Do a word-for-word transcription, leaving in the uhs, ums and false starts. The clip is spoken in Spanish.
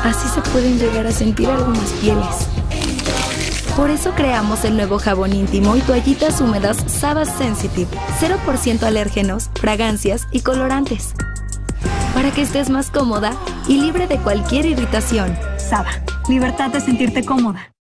Así se pueden llegar a sentir algunas pieles. Por eso creamos el nuevo jabón íntimo y toallitas húmedas Saba Sensitive. cero por ciento alérgenos, fragancias y colorantes. Para que estés más cómoda y libre de cualquier irritación. Saba, libertad de sentirte cómoda.